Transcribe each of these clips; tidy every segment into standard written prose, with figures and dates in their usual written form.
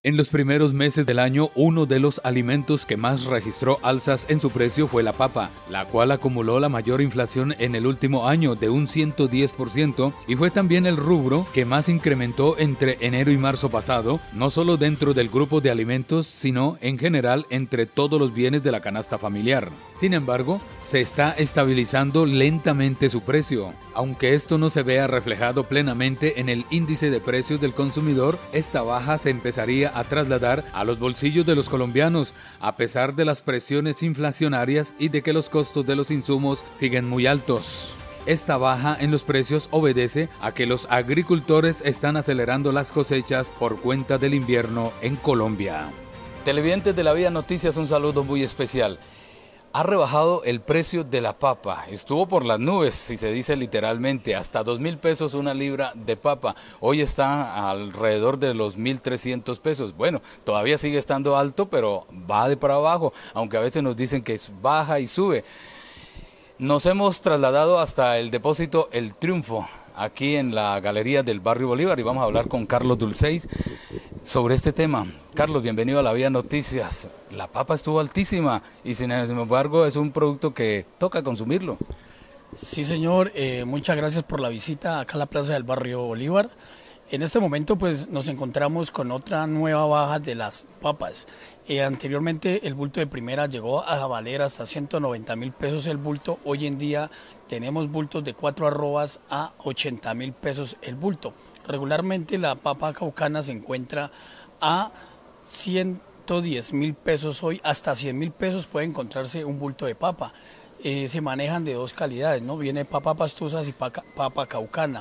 En los primeros meses del año, uno de los alimentos que más registró alzas en su precio fue la papa, la cual acumuló la mayor inflación en el último año de un 110% y fue también el rubro que más incrementó entre enero y marzo pasado, no solo dentro del grupo de alimentos, sino en general entre todos los bienes de la canasta familiar. Sin embargo, se está estabilizando lentamente su precio. Aunque esto no se vea reflejado plenamente en el índice de precios del consumidor, esta baja se empezaría a trasladar a los bolsillos de los colombianos, a pesar de las presiones inflacionarias y de que los costos de los insumos siguen muy altos. Esta baja en los precios obedece a que los agricultores están acelerando las cosechas por cuenta del invierno en Colombia. Televidentes de La Vía Noticias, un saludo muy especial. Ha rebajado el precio de la papa, estuvo por las nubes, si se dice literalmente, hasta 2.000 pesos una libra de papa. Hoy está alrededor de los 1.300 pesos. Bueno, todavía sigue estando alto, pero va de para abajo, aunque a veces nos dicen que baja y sube. Nos hemos trasladado hasta el depósito El Triunfo, aquí en la galería del barrio Bolívar, y vamos a hablar con Carlos Dulceis sobre este tema. Carlos, bienvenido a La Vía Noticias. La papa estuvo altísima y sin embargo es un producto que toca consumirlo. Sí, señor, muchas gracias por la visita acá a la plaza del barrio Bolívar. En este momento pues nos encontramos con otra nueva baja de las papas. Anteriormente el bulto de primera llegó a valer hasta 190.000 pesos el bulto. Hoy en día tenemos bultos de 4 arrobas a 80.000 pesos el bulto. Regularmente la papa caucana se encuentra a 110.000 pesos hoy, hasta 100.000 pesos puede encontrarse un bulto de papa. Se manejan de dos calidades, ¿no? Viene papa pastusas y papa caucana.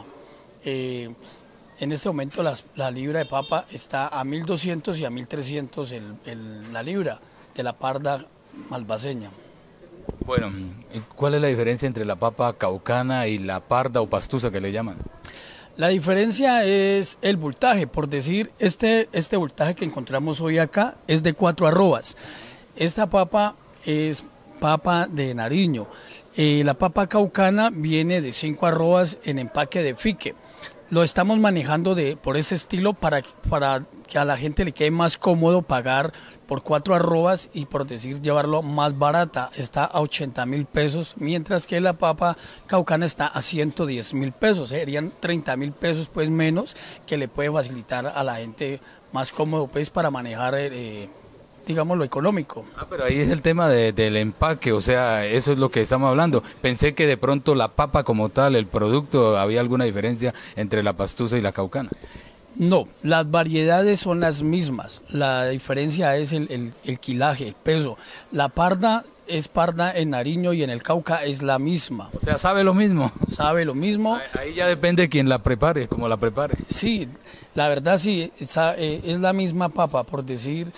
En este momento la libra de papa está a 1.200 y a 1.300 la libra de la parda malvaceña. Bueno, ¿cuál es la diferencia entre la papa caucana y la parda o pastusa que le llaman? La diferencia es el voltaje, por decir, este voltaje que encontramos hoy acá es de 4 arrobas. Esta papa es papa de Nariño. La papa caucana viene de 5 arrobas en empaque de fique. Lo estamos manejando por ese estilo para que a la gente le quede más cómodo pagar por 4 arrobas y por decir llevarlo más barata, está a 80.000 pesos, mientras que la papa caucana está a 110.000 pesos, serían 30.000 pesos pues menos, que le puede facilitar a la gente más cómodo pues para manejar digamos lo económico. Pero ahí es el tema del empaque, o sea, eso es lo que estamos hablando. Pensé que de pronto la papa como tal, el producto, había alguna diferencia entre la pastusa y la caucana. No, las variedades son las mismas, la diferencia es el quilaje, el peso. La parda es parda en Nariño y en el Cauca es la misma. O sea, ¿sabe lo mismo? Sabe lo mismo. Ahí ya depende de quién la prepare, cómo la prepare. Sí, la verdad sí, es la misma papa, por decir,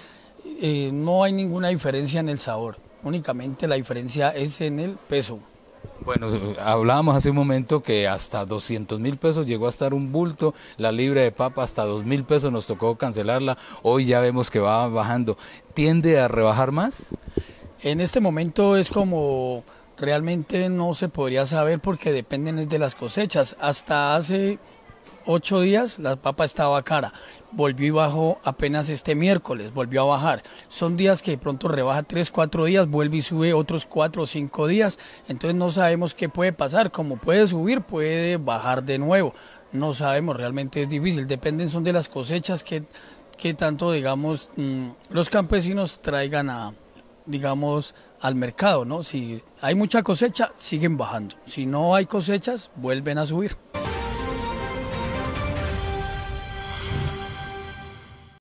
no hay ninguna diferencia en el sabor, únicamente la diferencia es en el peso. Bueno, hablábamos hace un momento que hasta 200.000 pesos llegó a estar un bulto, la libra de papa hasta 2.000 pesos nos tocó cancelarla, hoy ya vemos que va bajando. ¿Tiende a rebajar más? En este momento es como realmente no se podría saber porque dependen de las cosechas. Hasta hace 8 días la papa estaba cara, volvió y bajó apenas este miércoles, volvió a bajar. Son días que de pronto rebaja 3, 4 días, vuelve y sube otros 4 o 5 días, entonces no sabemos qué puede pasar, como puede subir, puede bajar de nuevo, no sabemos, realmente es difícil, dependen son de las cosechas que tanto, digamos, los campesinos traigan digamos, al mercado, ¿no? Si hay mucha cosecha, siguen bajando, si no hay cosechas, vuelven a subir.